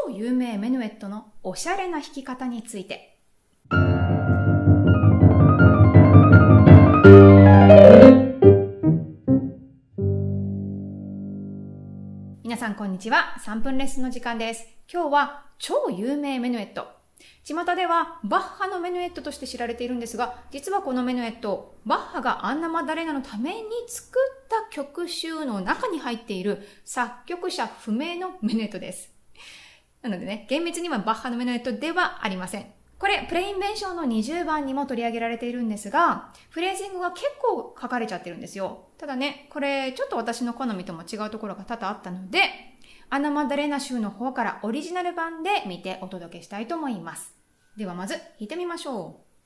超有名メヌエットのおしゃれな弾き方について。皆さんこんにちは。3分レッスンの時間です。今日は超有名メヌエット。巷ではバッハのメヌエットとして知られているんですが、実はこのメヌエット、バッハがアンナ・マダレーナのために作った曲集の中に入っている作曲者不明のメヌエットです。なのでね、厳密にはバッハのメヌエットではありません。これ、プレイン弁証の20番にも取り上げられているんですが、フレージングが結構書かれちゃってるんですよ。ただね、これちょっと私の好みとも違うところが多々あったので、アンナ・マダレーナ集の方からオリジナル版で見てお届けしたいと思います。ではまず弾いてみましょう。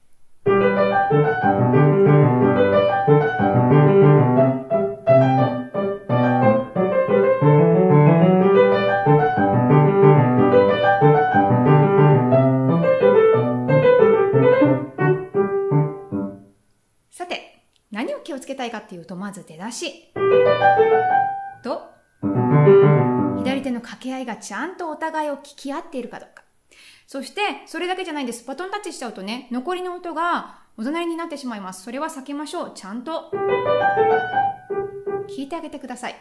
さて、何を気をつけたいかっていうと、まず出だしと左手の掛け合いがちゃんとお互いを聞き合っているかどうか。そして、それだけじゃないんです。バトンタッチしちゃうとね、残りの音がおざなりになってしまいます。それは避けましょう。ちゃんと聞いてあげてください。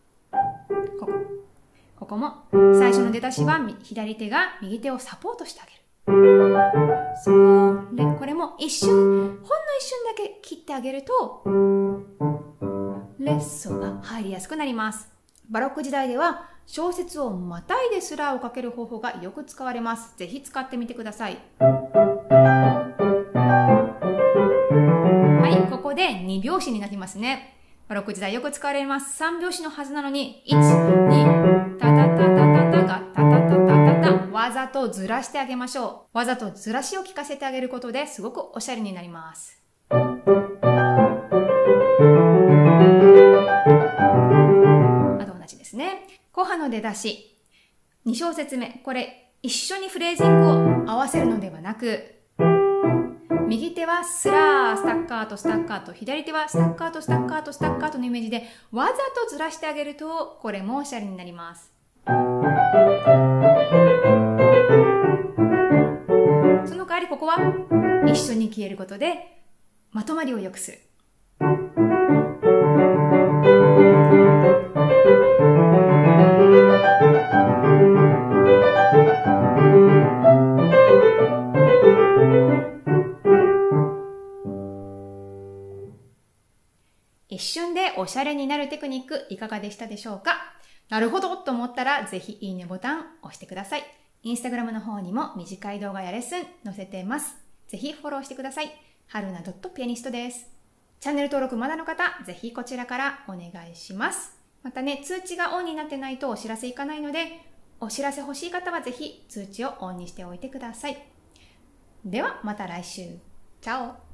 ここも最初の出だしは左手が右手をサポートしてあげる。これも一瞬、ほんの一瞬だけ切ってあげるとレッソが入りやすくなります。バロック時代では小節をまたいでスラーをかける方法がよく使われます。ぜひ使ってみてください。はい、ここで2拍子になりますね。バロック時代よく使われます。3拍子のはずなのに、1、2、タタタタタタがタタタタタタ、わざとずらしてあげましょう。わざとずらしを聞かせてあげることですごくおしゃれになります。後半の出だし、2小節目、これ一緒にフレージングを合わせるのではなく、右手はスラー、スタッカート、スタッカート、左手はスタッカート、スタッカート、スタッカートのイメージでわざとずらしてあげると、これもおしゃれになります。その代わりここは一緒に消えることでまとまりを良くする。一瞬でおしゃれになるテクニックいかがでしたでしょうか？なるほどと思ったらぜひいいねボタン押してください。インスタグラムの方にも短い動画やレッスン載せてます。ぜひフォローしてください。はるな.pianistです。チャンネル登録まだの方、ぜひこちらからお願いします。またね、通知がオンになってないとお知らせいかないので、お知らせ欲しい方はぜひ通知をオンにしておいてください。ではまた来週。チャオ。